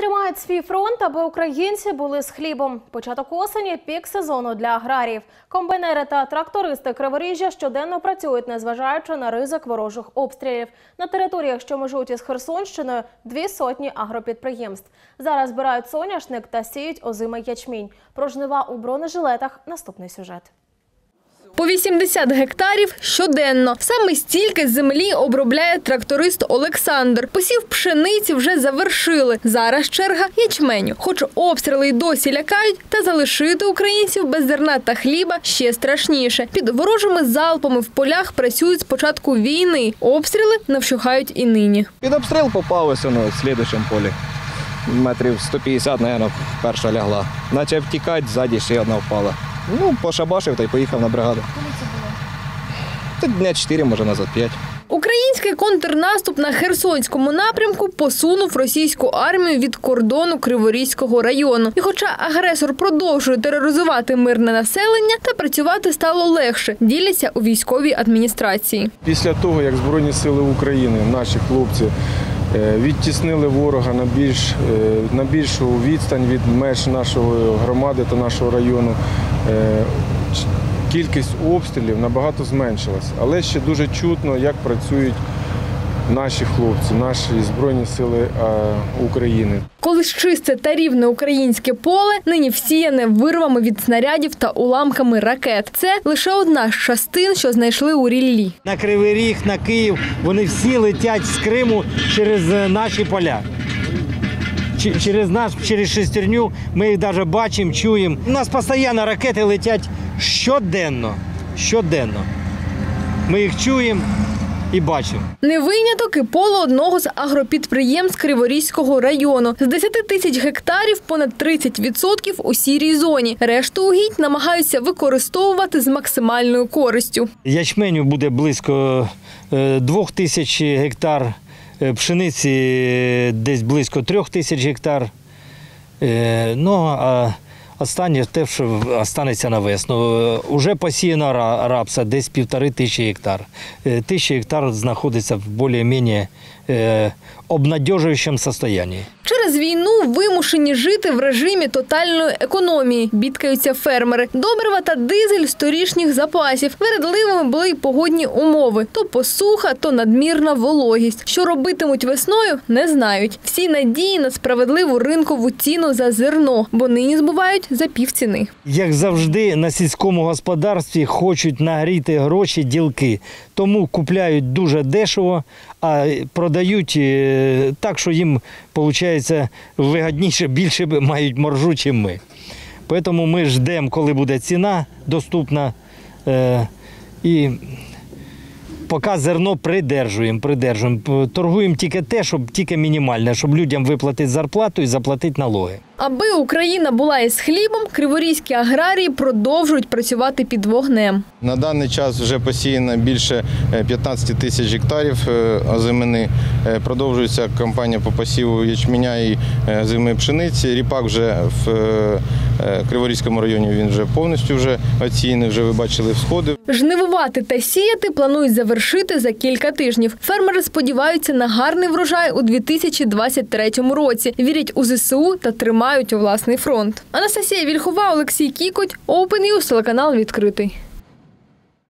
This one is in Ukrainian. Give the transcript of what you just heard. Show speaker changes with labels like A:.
A: тримають свій фронт, аби українці були з хлібом. Початок осені – пік сезону для аграріїв. Комбайнери та трактористи Криворіжжя щоденно працюють, незважаючи на ризик ворожих обстрілів. На територіях, що межують із Херсонщиною, 200 агропідприємств. Зараз збирають соняшник та сіють озимий ячмінь. Про жнива у бронежилетах – наступний сюжет.
B: По 80 гектарів щоденно. Саме стільки землі обробляє тракторист Олександр. Посів пшениці вже завершили. Зараз черга ячменю. Хоч обстріли й досі лякають, та залишити українців без зерна та хліба ще страшніше. Під ворожими залпами в полях працюють з початку війни. Обстріли не вщухають і нині.
C: Під обстріл попалося в слідчому полі. Метрів 150, мабуть, перша лягла. Наче втікати, ззаді ще одна впала. Пошабашив та й поїхав на бригаду.
B: Коли це було?
C: Дня 4, може назад 5.
B: Український контрнаступ на Херсонському напрямку посунув російську армію від кордону Криворізького району. І хоча агресор продовжує тероризувати мирне населення, та працювати стало легше, діляться у військовій адміністрації.
D: Після того, як Збройні сили України, наші хлопці, відтіснили ворога на більшу відстань від меж нашої громади та нашого району, кількість обстрілів набагато зменшилась. Але ще дуже чутно, як працюють наші хлопці, наші Збройні сили України.
B: Колись чисте та рівне українське поле нині всіяне вирвами від снарядів та уламками ракет. Це лише одна з частин, що знайшли у Ріллі.
E: На Кривий Ріг, на Київ, вони всі летять з Криму через наші поля. Через шестерню ми їх навіть бачимо, чуємо. У нас постійно ракети летять щоденно. Ми їх чуємо і бачимо.
B: Не виняток і поле одного з агропідприємств Криворізького району. З 10 тисяч гектарів понад 30% у сірій зоні. Решту угідь намагаються використовувати з максимальною користю.
E: Ячменю буде близько 2000 гектар, пшениці десь близько 3000 гектар. А останнє те, що останеться на весну. Уже посіяно рапса десь 1500 гектар. 1000 гектар знаходиться в більш-менш обнадіжуючому стані.
B: Через війну вимушені жити в режимі тотальної економії, бідкаються фермери. Добрива та дизель з торішніх запасів. Вередливими були й погодні умови. То посуха, то надмірна вологість. Що робитимуть весною, не знають. Всі надії на справедливу ринкову ціну за зерно, бо нині збувають за півціни.
E: Як завжди, на сільському господарстві хочуть нагріти гроші ділки. Тому купляють дуже дешево, а продають так, що їм, виходить, вигідніше, більше мають маржу, ніж ми. Тому ми чекаємо, коли буде ціна доступна, і поки зерно придержуємо. Торгуємо тільки те, щоб тільки мінімальне, щоб людям виплатити зарплату і заплатити налоги.
B: Аби Україна була із хлібом, криворізькі аграрії продовжують працювати під вогнем.
C: На даний час вже посіяно більше 15 тисяч гектарів озимини. Продовжується кампанія по посіву ячменя і озимої пшениці. Ріпак вже в Криворізькому районі він вже повністю оцінений, вже ви бачили всходи.
B: Жнивувати та сіяти планують завершити за кілька тижнів. Фермери сподіваються на гарний врожай у 2023 році. Вірять у ЗСУ та тримають власний фронт. Анастасія Вільхова, Олексій Кікоть, Open News, телеканал «Відкритий».